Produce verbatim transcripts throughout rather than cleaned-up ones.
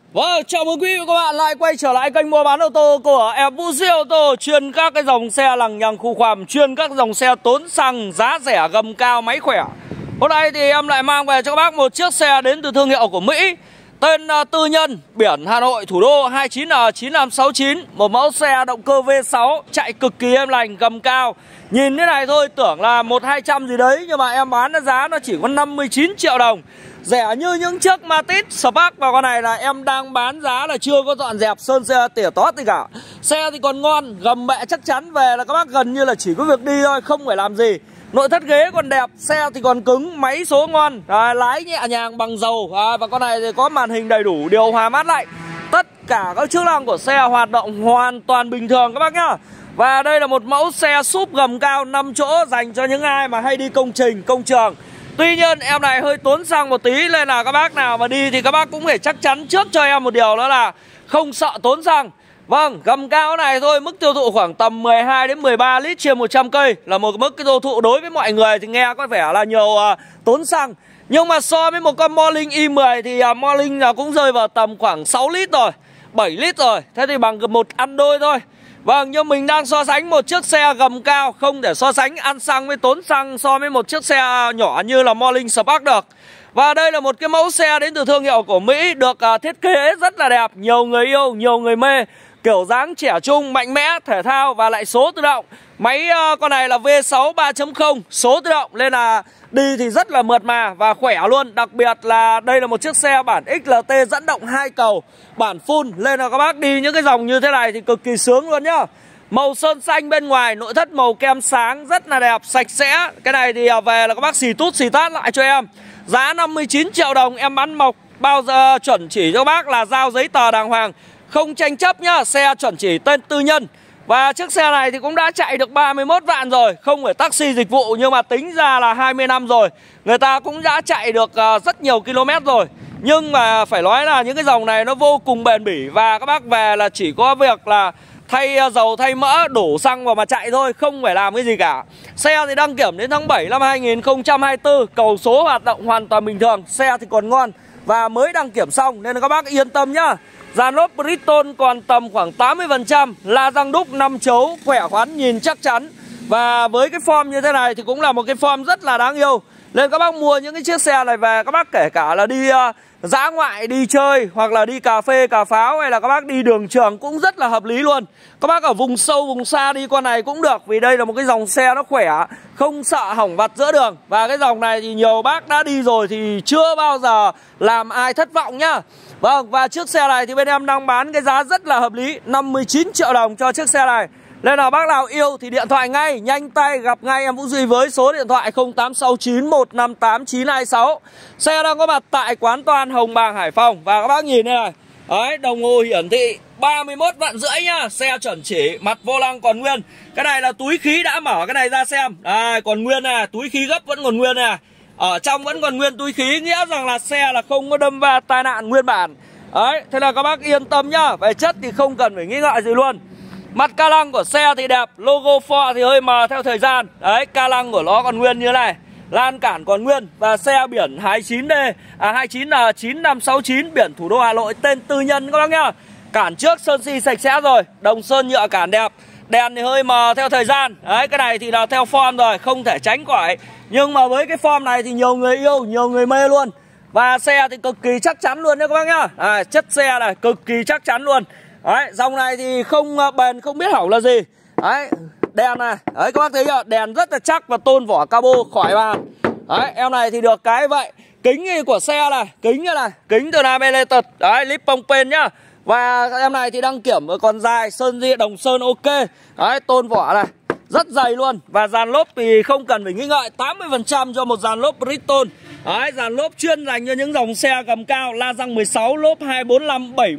Vâng, chào mừng quý vị và các bạn lại quay trở lại kênh mua bán ô tô của em Vũ Duy Ô tô, chuyên các cái dòng xe lằng nhằng khu khoằm, chuyên các dòng xe tốn xăng, giá rẻ, gầm cao, máy khỏe. Hôm nay thì em lại mang về cho các bác một chiếc xe đến từ thương hiệu của Mỹ, tên uh, Tư Nhân, biển Hà Nội, thủ đô, hai chín N chín năm sáu chín. Một mẫu xe động cơ V sáu, chạy cực kỳ êm lành, gầm cao. Nhìn thế này thôi tưởng là một hai trăm gì đấy, nhưng mà em bán giá nó chỉ có năm mươi chín triệu đồng. Rẻ như những chiếc Matiz, Spark, và con này là em đang bán giá là chưa có dọn dẹp sơn xe tỉa tót gì cả. Xe thì còn ngon, gầm mẹ chắc chắn, về là các bác gần như là chỉ có việc đi thôi, không phải làm gì. Nội thất ghế còn đẹp, xe thì còn cứng, máy số ngon, à, lái nhẹ nhàng bằng dầu, à, và con này thì có màn hình đầy đủ, điều hòa mát lạnh. Tất cả các chức năng của xe hoạt động hoàn toàn bình thường các bác nhá. Và đây là một mẫu xe súp gầm cao năm chỗ dành cho những ai mà hay đi công trình, công trường. Tuy nhiên em này hơi tốn xăng một tí, nên là các bác nào mà đi thì các bác cũng phải chắc chắn trước cho em một điều, đó là không sợ tốn xăng. Vâng, gầm cao này thôi, mức tiêu thụ khoảng tầm mười hai đến mười ba lít trên một trăm cây là một mức tiêu thụ đối với mọi người thì nghe có vẻ là nhiều uh, tốn xăng. Nhưng mà so với một con Morning i mười thì uh, Morning là cũng rơi vào tầm khoảng sáu lít rồi, bảy lít rồi. Thế thì bằng một ăn đôi thôi. Vâng, nhưng mình đang so sánh một chiếc xe gầm cao, không thể so sánh ăn xăng với tốn xăng so với một chiếc xe nhỏ như là Morning Spark được. Và đây là một cái mẫu xe đến từ thương hiệu của Mỹ, được uh, thiết kế rất là đẹp, nhiều người yêu, nhiều người mê. Kiểu dáng trẻ trung, mạnh mẽ, thể thao và lại số tự động. Máy uh, con này là V sáu ba chấm không, số tự động, nên là đi thì rất là mượt mà và khỏe luôn. Đặc biệt là đây là một chiếc xe bản X L T dẫn động hai cầu, bản full, nên là các bác đi những cái dòng như thế này thì cực kỳ sướng luôn nhá. Màu sơn xanh bên ngoài, nội thất màu kem sáng rất là đẹp, sạch sẽ. Cái này thì về là các bác xì tút xì tát lại cho em. Giá năm mươi chín triệu đồng, em bán mộc bao giờ chuẩn chỉ cho bác là giao giấy tờ đàng hoàng, không tranh chấp nhá. Xe chuẩn chỉ tên Tư Nhân. Và chiếc xe này thì cũng đã chạy được ba mươi mốt vạn rồi, không phải taxi dịch vụ, nhưng mà tính ra là hai mươi năm rồi. Người ta cũng đã chạy được uh, rất nhiều km rồi. Nhưng mà phải nói là những cái dòng này nó vô cùng bền bỉ. Và các bác về là chỉ có việc là thay dầu, thay mỡ, đổ xăng vào mà chạy thôi, không phải làm cái gì cả. Xe thì đăng kiểm đến tháng bảy năm hai nghìn không trăm hai mươi tư, cầu số hoạt động hoàn toàn bình thường. Xe thì còn ngon và mới đăng kiểm xong, nên là các bác yên tâm nhá. Dàn lốp Bridgestone còn tầm khoảng tám mươi phần trăm, la răng đúc năm chấu, khỏe khoắn, nhìn chắc chắn. Và với cái form như thế này thì cũng là một cái form rất là đáng yêu. Nên các bác mua những cái chiếc xe này về, các bác kể cả là đi uh, dã ngoại, đi chơi, hoặc là đi cà phê, cà pháo, hay là các bác đi đường trường cũng rất là hợp lý luôn. Các bác ở vùng sâu, vùng xa đi con này cũng được, vì đây là một cái dòng xe nó khỏe, không sợ hỏng vặt giữa đường. Và cái dòng này thì nhiều bác đã đi rồi thì chưa bao giờ làm ai thất vọng nhá. Vâng, và chiếc xe này thì bên em đang bán cái giá rất là hợp lý, năm mươi chín triệu đồng cho chiếc xe này. Nên là bác nào yêu thì điện thoại ngay, nhanh tay gặp ngay em Vũ Duy với số điện thoại không tám sáu chín một năm tám chín hai sáu. Xe đang có mặt tại quán Toan, Hồng Bàng, Hải Phòng. Và các bác nhìn đây này, đấy, đồng hồ hiển thị ba mươi mốt vạn rưỡi nhá. Xe chuẩn chỉ, mặt vô lăng còn nguyên. Cái này là túi khí đã mở cái này ra xem. Đây, còn nguyên nè, túi khí gấp vẫn còn nguyên nè. Ở trong vẫn còn nguyên túi khí, nghĩa rằng là xe là không có đâm va tai nạn nguyên bản. Đấy, thế là các bác yên tâm nhá. Về chất thì không cần phải nghĩ ngợi gì luôn. Mặt ca lăng của xe thì đẹp, logo Ford thì hơi mờ theo thời gian. Đấy, ca lăng của nó còn nguyên như này, lan cản còn nguyên. Và xe biển hai chín D, à hai chín N chín năm sáu chín, biển thủ đô Hà Nội, tên Tư Nhân các bác nhá. Cản trước sơn xi sạch sẽ rồi, đồng sơn nhựa cản đẹp. Đèn thì hơi mờ theo thời gian. Đấy, cái này thì là theo form rồi, không thể tránh khỏi. Nhưng mà với cái form này thì nhiều người yêu, nhiều người mê luôn. Và xe thì cực kỳ chắc chắn luôn nha các bác nhá. À, chất xe này cực kỳ chắc chắn luôn. Đấy, dòng này thì không bền, không biết hỏng là gì. Đấy, đèn này, đấy các bác thấy chưa? Đèn rất là chắc và tôn vỏ cabo khỏi bàn. Đấy, em này thì được cái vậy. Kính của xe này, kính như này, kính từ Nameleted. Đấy, lip bông pen nhá. Và em này thì đăng kiểm còn dài, sơn di đồng sơn ok. Đấy, tôn vỏ này rất dày luôn. Và dàn lốp thì không cần phải nghĩ ngợi, tám mươi phần trăm cho một dàn lốp Bridgestone. Đấy, dàn lốp chuyên dành cho những dòng xe gầm cao, la răng mười sáu, lốp hai bốn năm bảy.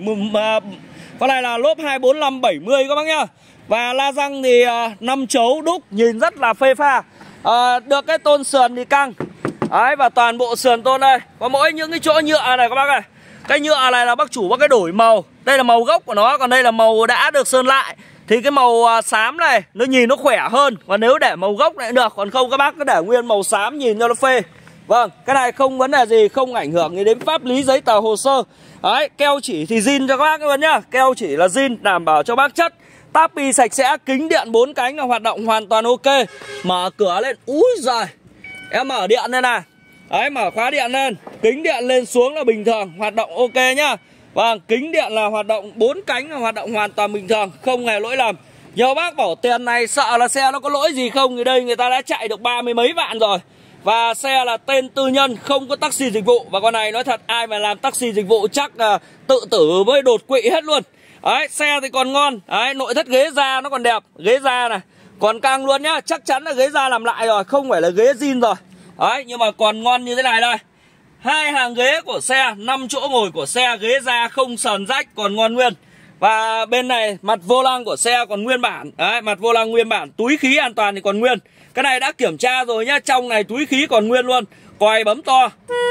Con này là lốp hai bốn năm bảy mươi các bác nhá. Và la răng thì uh, năm chấu đúc, nhìn rất là phê pha. uh, Được cái tôn sườn thì căng. Đấy, và toàn bộ sườn tôn đây. Có mỗi những cái chỗ nhựa này các bác này. Cái nhựa này là bác chủ bác cái đổi màu. Đây là màu gốc của nó, còn đây là màu đã được sơn lại. Thì cái màu uh, xám này nó nhìn nó khỏe hơn. Còn nếu để màu gốc này cũng được. Còn không các bác cứ để nguyên màu xám nhìn cho nó phê. Vâng, cái này không vấn đề gì, không ảnh hưởng đến pháp lý giấy tờ hồ sơ. Đấy, keo chỉ thì zin cho các bác luôn nhá. Keo chỉ là zin, đảm bảo cho bác chất. Táp bi sạch sẽ, kính điện bốn cánh là hoạt động hoàn toàn ok. Mở cửa lên, úi giời, em mở điện lên này. Đấy, mở khóa điện lên, kính điện lên xuống là bình thường, hoạt động ok nhá. Vâng, kính điện là hoạt động bốn cánh là hoạt động hoàn toàn bình thường, không hề lỗi lầm. Nhiều bác bảo tiền này sợ là xe nó có lỗi gì không, thì đây người ta đã chạy được ba mươi mấy vạn rồi. Và xe là tên tư nhân, không có taxi dịch vụ. Và con này nói thật, ai mà làm taxi dịch vụ chắc là tự tử với đột quỵ hết luôn. Đấy, xe thì còn ngon. Đấy, nội thất ghế da nó còn đẹp. Ghế da này còn căng luôn nhá. Chắc chắn là ghế da làm lại rồi, không phải là ghế zin rồi. Đấy, nhưng mà còn ngon như thế này đây. Hai hàng ghế của xe, năm chỗ ngồi của xe, ghế da không sờn rách, còn ngon nguyên. Và bên này mặt vô lăng của xe còn nguyên bản. Đấy, mặt vô lăng nguyên bản, túi khí an toàn thì còn nguyên. Cái này đã kiểm tra rồi nhá, trong này túi khí còn nguyên luôn. Còi bấm to.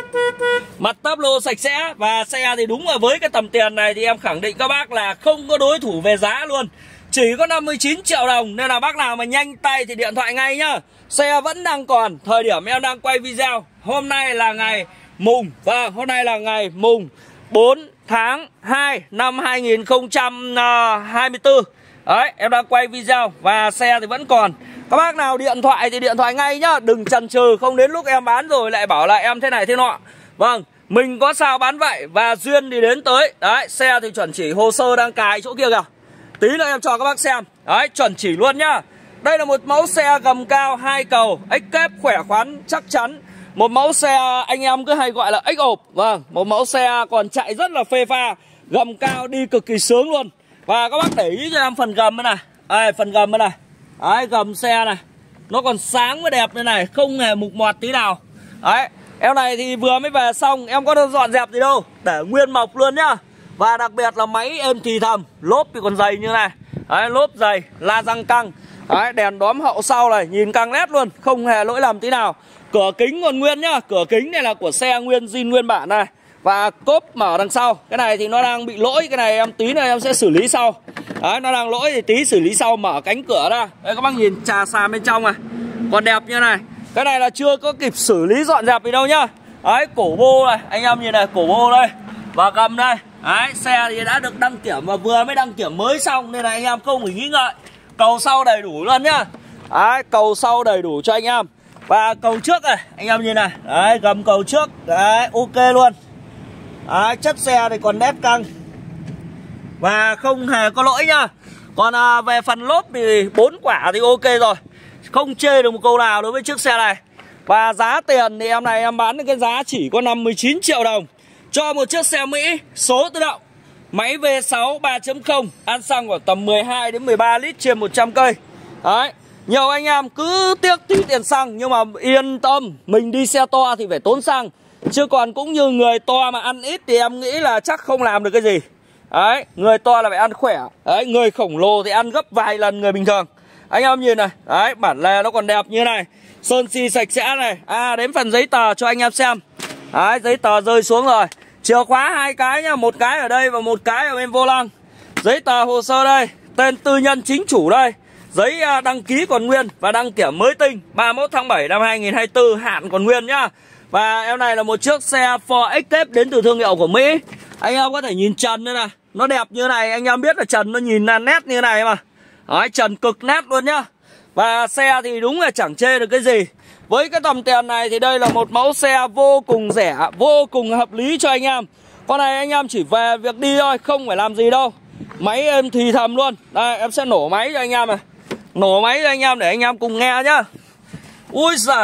Mặt táp lô sạch sẽ. Và xe thì đúng là với cái tầm tiền này thì em khẳng định các bác là không có đối thủ về giá luôn. Chỉ có năm mươi chín triệu đồng. Nên là bác nào mà nhanh tay thì điện thoại ngay nhá. Xe vẫn đang còn. Thời điểm em đang quay video, hôm nay là ngày mùng, vâng, hôm nay là ngày mùng bốn tháng hai năm hai nghìn không trăm hai mươi tư. Đấy, em đang quay video và xe thì vẫn còn. Các bác nào điện thoại thì điện thoại ngay nhá. Đừng chần chừ, không đến lúc em bán rồi lại bảo là em thế này thế nọ. Vâng, mình có sao bán vậy. Và duyên thì đến tới. Đấy, xe thì chuẩn chỉ, hồ sơ đang cài chỗ kia kìa. Tí nữa em cho các bác xem. Đấy, chuẩn chỉ luôn nhá. Đây là một mẫu xe gầm cao hai cầu, ếch kép khỏe khoắn chắc chắn. Một mẫu xe anh em cứ hay gọi là ếch ộp. Vâng, một mẫu xe còn chạy rất là phê pha. Gầm cao đi cực kỳ sướng luôn. Và các bác để ý cho em phần gầm này. Đây, phần gầm này. Đấy, gầm xe này nó còn sáng và đẹp như này, không hề mục mọt tí nào. Đấy, em này thì vừa mới về xong, em có dọn dẹp gì đâu, để nguyên mộc luôn nhá. Và đặc biệt là máy êm thì thầm, lốp thì còn dày như này. Đấy, lốp dày, la răng căng. Đấy, đèn đóm hậu sau này, nhìn căng nét luôn, không hề lỗi lầm tí nào. Cửa kính còn nguyên nhá, cửa kính này là của xe nguyên zin nguyên bản này. Và cốp mở đằng sau. Cái này thì nó đang bị lỗi, cái này em tí nữa em sẽ xử lý sau. Đấy, nó đang lỗi thì tí xử lý sau, mở cánh cửa ra. Đấy, các bác nhìn trà xàm bên trong này, còn đẹp như này. Cái này là chưa có kịp xử lý dọn dẹp gì đâu nhá. Đấy, cổ bô này, anh em nhìn này, cổ bô đây. Và gầm đây. Đấy, xe thì đã được đăng kiểm và vừa mới đăng kiểm mới xong, nên là anh em không phải nghĩ ngợi. Cầu sau đầy đủ luôn nhá. Đấy, cầu sau đầy đủ cho anh em. Và cầu trước này, anh em nhìn này. Đấy, gầm cầu trước. Đấy, ok luôn. Đấy, chất xe thì còn nét căng và không hề có lỗi nhá. Còn à, về phần lốp thì bốn quả thì ok rồi, không chê được một câu nào đối với chiếc xe này. Và giá tiền thì em này em bán được cái giá chỉ có năm mươi chín triệu đồng cho một chiếc xe Mỹ số tự động, máy V sáu ba chấm không, ăn xăng khoảng tầm mười hai đến mười ba lít trên một trăm cây. Đấy, nhiều anh em cứ tiếc tí tiền xăng, nhưng mà yên tâm, mình đi xe to thì phải tốn xăng. Chứ còn cũng như người to mà ăn ít thì em nghĩ là chắc không làm được cái gì. Đấy, người to là phải ăn khỏe. Đấy, người khổng lồ thì ăn gấp vài lần người bình thường. Anh em nhìn này, đấy, bản lề nó còn đẹp như này. Sơn xi sạch sẽ này. À, đến phần giấy tờ cho anh em xem. Đấy, giấy tờ rơi xuống rồi. Chìa khóa hai cái nhá, một cái ở đây và một cái ở bên vô lăng. Giấy tờ hồ sơ đây, tên tư nhân chính chủ đây. Giấy đăng ký còn nguyên và đăng kiểm mới tinh, ba mươi mốt tháng bảy năm hai nghìn không trăm hai mươi tư, hạn còn nguyên nhá. Và em này là một chiếc xe Ford Escape đến từ thương hiệu của Mỹ. Anh em có thể nhìn trần nữa này, nó đẹp như này, anh em biết là trần nó nhìn là nét như này mà. Đấy, trần cực nét luôn nhá. Và xe thì đúng là chẳng chê được cái gì. Với cái tầm tiền này thì đây là một mẫu xe vô cùng rẻ, vô cùng hợp lý cho anh em. Con này anh em chỉ về việc đi thôi, không phải làm gì đâu. Máy êm thì thầm luôn. Đây, em sẽ nổ máy cho anh em này. Nổ máy cho anh em để anh em cùng nghe nhá. Ui giời.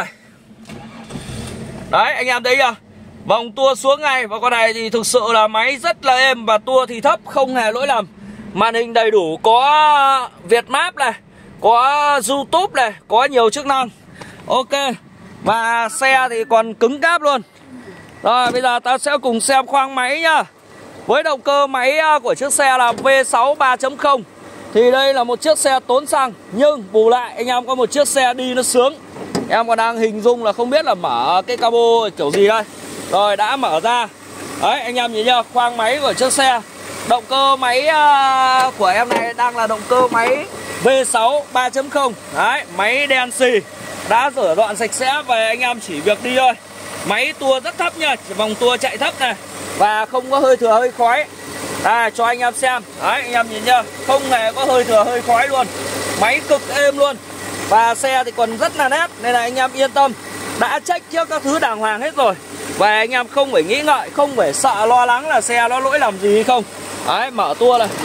Đấy, anh em thấy chưa? Vòng tua xuống ngay. Và con này thì thực sự là máy rất là êm và tua thì thấp, không hề lỗi lầm. Màn hình đầy đủ, có Vietmap này, có YouTube này, có nhiều chức năng. Ok. Và xe thì còn cứng cáp luôn. Rồi, bây giờ ta sẽ cùng xem khoang máy nhá. Với động cơ máy của chiếc xe là V sáu ba chấm không thì đây là một chiếc xe tốn xăng, nhưng bù lại anh em có một chiếc xe đi nó sướng. Em còn đang hình dung là không biết là mở cái cabo kiểu gì đây. Rồi, đã mở ra. Đấy, anh em nhìn nhá, khoang máy của chiếc xe. Động cơ máy uh, của em này đang là động cơ máy V sáu ba chấm không. Đấy, máy đen xì, đã rửa dọn sạch sẽ và anh em chỉ việc đi thôi. Máy tua rất thấp nha, vòng tua chạy thấp này. Và không có hơi thừa hơi khói. Đây cho anh em xem. Đấy anh em nhìn nhá, không hề có hơi thừa hơi khói luôn. Máy cực êm luôn. Và xe thì còn rất là nét, nên là anh em yên tâm. Đã check trước các thứ đàng hoàng hết rồi. Và anh em không phải nghĩ ngợi, không phải sợ lo lắng là xe nó lỗi làm gì hay không. Đấy, mở tua này.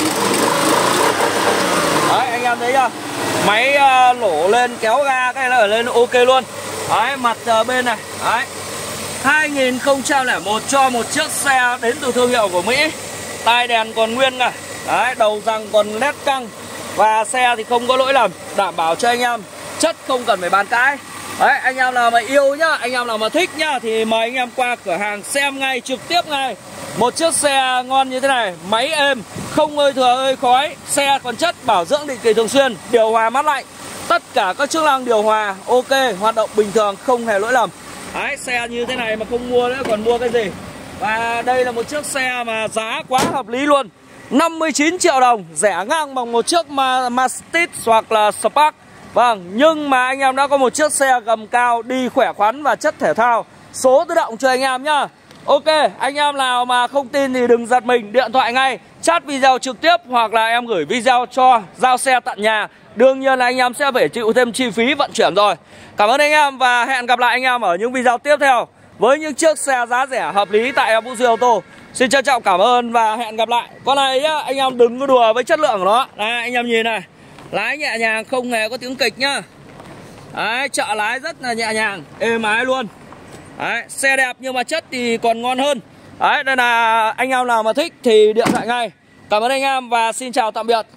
Đấy, anh em thấy chưa? Máy uh, lổ lên kéo ga cái này là ở lên ok luôn. Đấy, mặt uh, bên này. Đấy. hai nghìn không trăm lẻ một cho một chiếc xe đến từ thương hiệu của Mỹ. Tai đèn còn nguyên cả. Đấy, đầu rằng còn led căng. Và xe thì không có lỗi lầm, đảm bảo cho anh em chất không cần phải bàn cãi. Đấy, anh em nào mà yêu nhá, anh em nào mà thích nhá thì mời anh em qua cửa hàng xem ngay, trực tiếp ngay. Một chiếc xe ngon như thế này, máy êm, không hơi thừa hơi khói, xe còn chất, bảo dưỡng định kỳ thường xuyên, điều hòa mát lạnh, tất cả các chức năng điều hòa ok, hoạt động bình thường, không hề lỗi lầm. Đấy, xe như thế này mà không mua nữa còn mua cái gì. Và đây là một chiếc xe mà giá quá hợp lý luôn, năm mươi chín triệu đồng, rẻ ngang bằng một chiếc Mercedes hoặc là Spark. Vâng, nhưng mà anh em đã có một chiếc xe gầm cao, đi khỏe khoắn và chất thể thao, số tự động cho anh em nhá. Ok, anh em nào mà không tin thì đừng giật mình, điện thoại ngay, chat video trực tiếp hoặc là em gửi video cho giao xe tận nhà. Đương nhiên là anh em sẽ phải chịu thêm chi phí vận chuyển rồi. Cảm ơn anh em và hẹn gặp lại anh em ở những video tiếp theo với những chiếc xe giá rẻ hợp lý tại Vũ Duy Ô Tô. Xin trân trọng cảm ơn và hẹn gặp lại. Con này nhá, anh em đừng có đùa với chất lượng của nó. Đây, anh em nhìn này, lái nhẹ nhàng, không hề có tiếng kịch nhá. Đấy, trợ lái rất là nhẹ nhàng, êm ái luôn. Đấy, xe đẹp nhưng mà chất thì còn ngon hơn. Đấy, đây là anh em nào mà thích thì điện thoại ngay. Cảm ơn anh em và xin chào tạm biệt.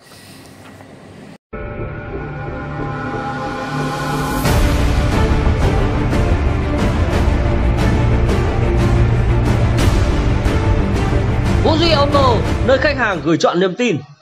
Vũ Duy Ô Tô, nơi khách hàng gửi chọn niềm tin.